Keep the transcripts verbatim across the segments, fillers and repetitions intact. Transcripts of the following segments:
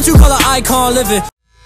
what you call an icon living.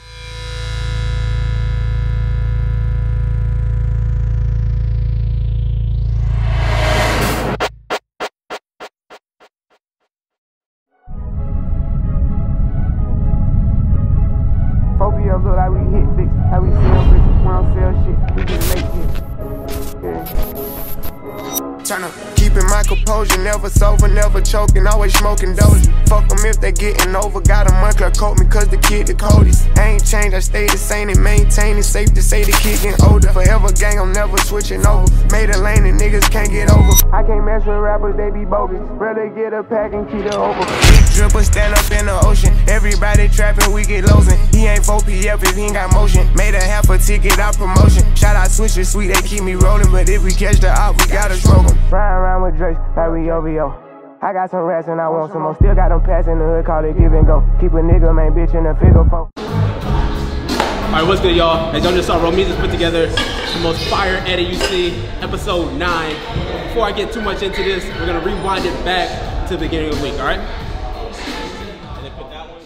Phobia look like we hit bitch, how we sell bitches, we don't sell shit, we just make shit. Yeah. Turn up. Keeping my composure, never sober, never choking, always smoking dozy. Fuck them if they getting over, got a month, coat me cause the kid the coldest. I ain't changed, I stay the same and maintain it, safe to say the kid getting older. Forever gang, I'm never switching over, made a lane and niggas can't get over. I can't mess with rappers, they be bogus, rather get a pack and keep it over. Big dripper, stand up in the ocean, everybody trapping, we get losing. He ain't four P F if he ain't got motion, made a half a ticket out promotion. Shout out switches, sweet, they keep me rolling, but if we catch the op, we gotta smoke them. Ride around with Drake, like we O V O. I got some rats and I want some more. Still got them pass in the hood, call it give and go. Keep a nigga, man, bitch in the figure four. Alright, what's good, y'all? As y'all just saw, Romeez put together the most fire edit you see, episode nine. Before I get too much into this, we're gonna rewind it back to the beginning of the week, alright? And then put that one.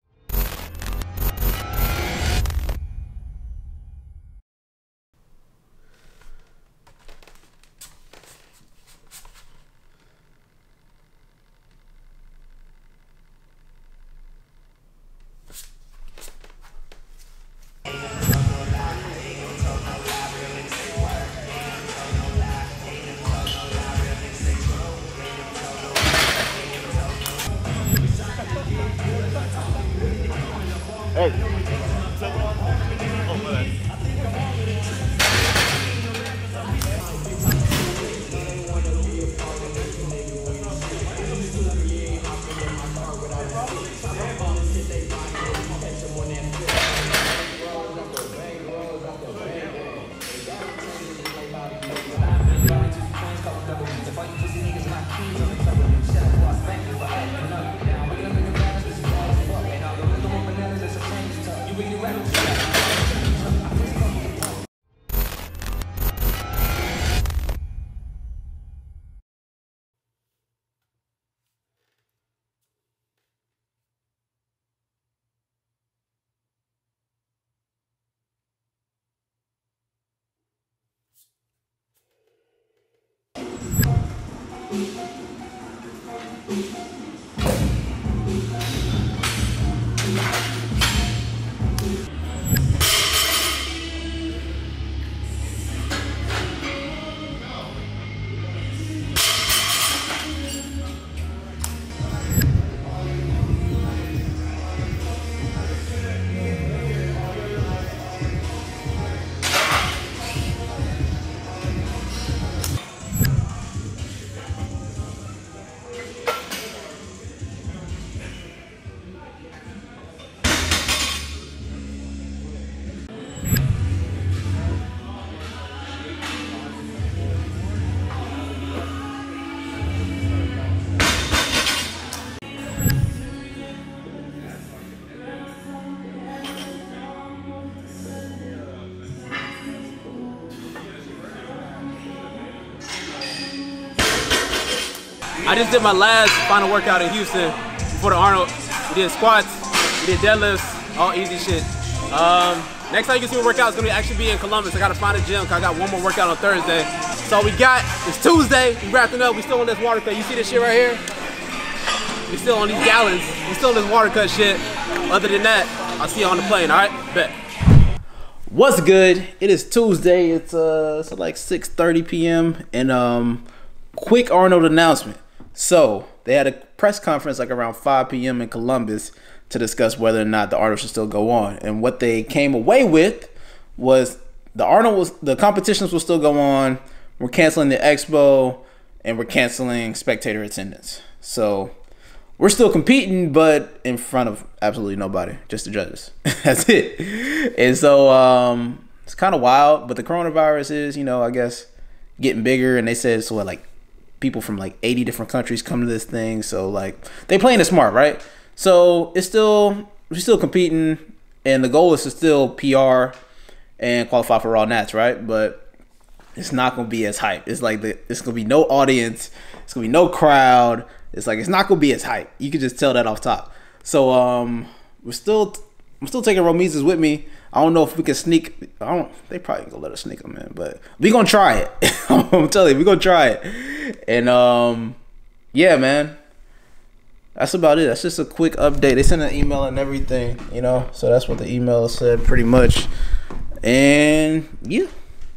Hey. I just did my last final workout in Houston before the Arnold. We did squats, we did deadlifts, all easy shit. Um, next time you can see me work out is gonna actually be in Columbus. I gotta find a gym, cause I got one more workout on Thursday. So we got, it's Tuesday, we wrapping up, we still on this water cut. You see this shit right here? We still on these gallons, we still on this water cut shit. Other than that, I'll see you on the plane, all right? Bet. What's good? It is Tuesday, it's uh, it's like six thirty p m and um, quick Arnold announcement. So they had a press conference like around five p m in Columbus to discuss whether or not the Arnold should still go on. And what they came away with was the Arnold was the competitions will still go on. We're canceling the expo and we're canceling spectator attendance. So we're still competing, but in front of absolutely nobody, just the judges. That's it. And so um, it's kind of wild, but the coronavirus is, you know, I guess getting bigger. And they said so like people from like eighty different countries come to this thing. So like they playing it smart, right? So it's still, we're still competing, and the goal is to still P R and qualify for Raw Nats, right? But it's not gonna be as hype. It's like the, it's gonna be no audience. It's gonna be no crowd. It's like it's not gonna be as hype. You can just tell that off top. So um, we're still, I'm still taking Romizes with me. I don't know if we can sneak. I don't. They probably ain't gonna let us sneak them in, but we gonna try it. I'm telling you, we gonna try it. And um, yeah, man. That's about it. That's just a quick update. They sent an email and everything, you know. So that's what the email said, pretty much. And yeah.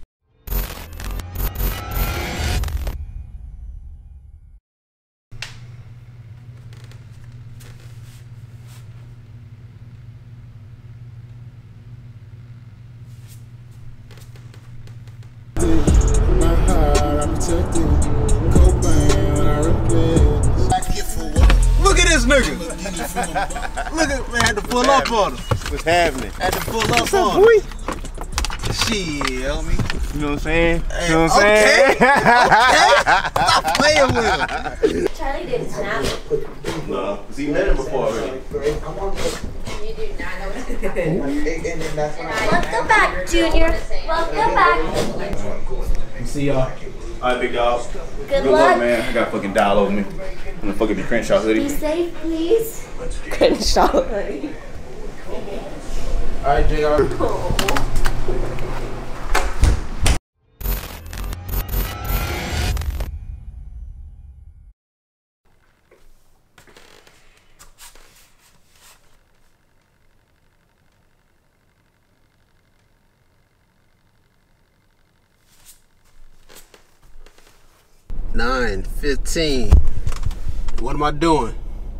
Look at this nigga. Look at man, had to pull up on him. What's happening? Had to pull up on him. Shit, homie. You know what I'm saying? Hey, you know what I'm okay. saying? Okay. Stop playing with him. Charlie didn't snap. No, cause he met him before already. You do not know what Welcome back, Junior. Welcome back. See y'all. All right, big dog. Good, Good luck. luck, man. I got a fucking dial over me. I'm gonna fucking be Crenshaw hoodie. Be safe, please. Crenshaw hoodie. All right, J R. nine fifteen. What am I doing?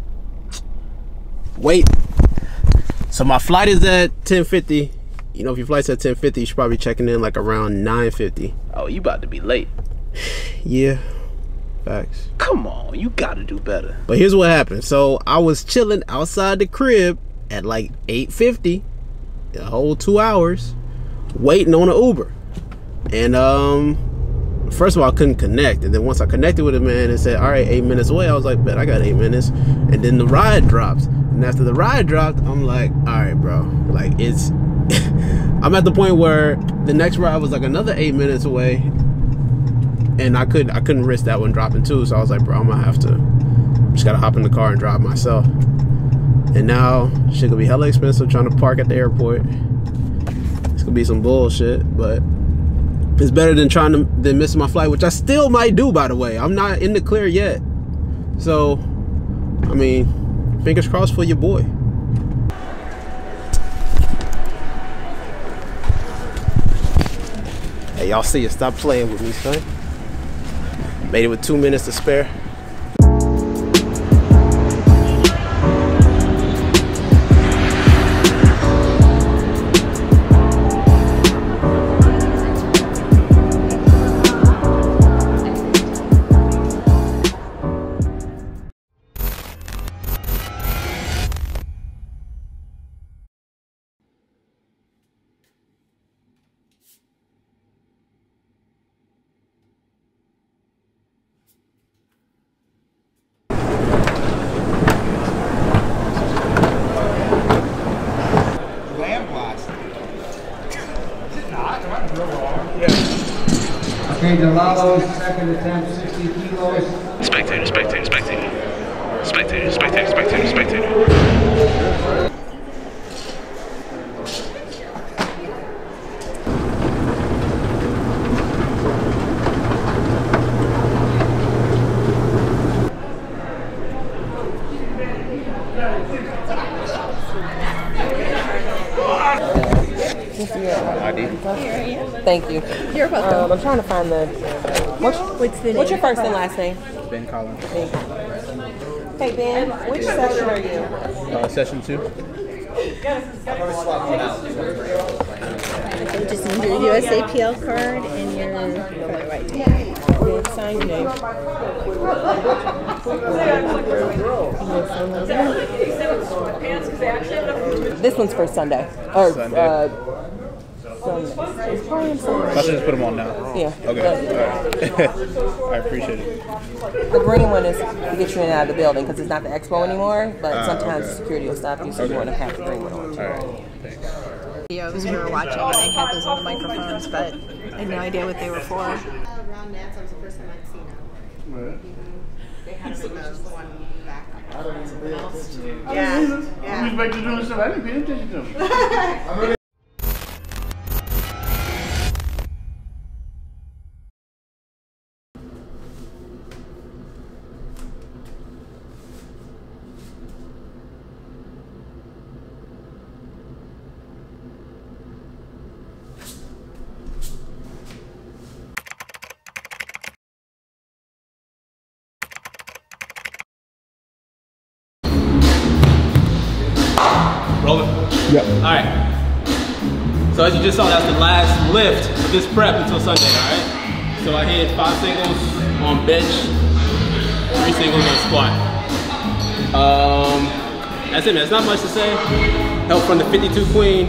Wait. So my flight is at ten fifty. You know, if your flight's at ten fifty, you should probably be checking in like around nine fifty. Oh, you about to be late. Yeah. Facts. Come on, you gotta do better. But here's what happened. So I was chilling outside the crib at like eight fifty, a whole two hours, waiting on an Uber. And um first of all, I couldn't connect, and then once I connected with it, man, it said, all right, eight minutes away. I was like, bet I got eight minutes. And then the ride dropped, and after the ride dropped, I'm like, all right, bro, like it's I'm at the point where the next ride was like another eight minutes away, and I couldn't I couldn't risk that one dropping too. So I was like, bro, I'm gonna have to just gotta hop in the car and drive myself. And now shit gonna be hella expensive trying to park at the airport. It's gonna be some bullshit, but it's better than trying to than missing my flight, which I still might do, by the way. I'm not in the clear yet. So, I mean, fingers crossed for your boy. Hey, y'all see it. Stop playing with me, son. Made it with two minutes to spare. Okay, Delalo's second attempt, sixty kilos. Spectator, spectator, spectator. Spectator, spectator, spectator, spectator. Thank you. You're welcome. Um, I'm trying to find the. What's, What's the name? what's your first and last name? Ben Collins. Ben Collins. Hey Ben, which session are you? Uh, session two. Just need your U S A P L card and your photo I D. Yeah, sign your name. This one's for Sunday. Or, Sunday. Uh, Sunday. It's probably Sunday. I should just put them on now. Yeah. Okay. All right. I appreciate it. The green one is to get you in and out of the building because it's not the expo anymore, but Ah, sometimes okay. security will stop you, so you want to have the green one on. All right. Thanks. Videos we were watching and I had those on the microphones, but I had no idea what they were for. Around Nats, that was the first time I'd seen them. They had original one back up. Yeah. Yeah. I'm back to doing stuff. I didn't pay attention to them. Rolling? Yep. Alright. So as you just saw, that's the last lift of this prep until Sunday, alright? So I hit five singles on bench, three singles on squat. Um, that's it, man. There's not much to say. Help from the fifty-two Queen.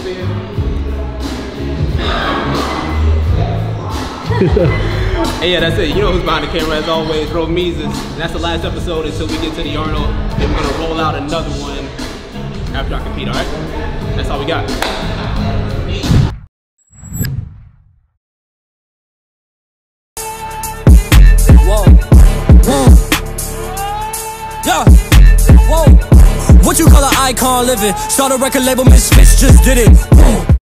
And yeah, that's it. You know who's behind the camera as always, Romises. And that's the last episode until we get to the Arnold. Then we're gonna roll out another one after I compete, alright? That's all we got. Whoa. Whoa. Yeah. Whoa. What you call an icon living? Start a record label, Misfits just did it. Whoa.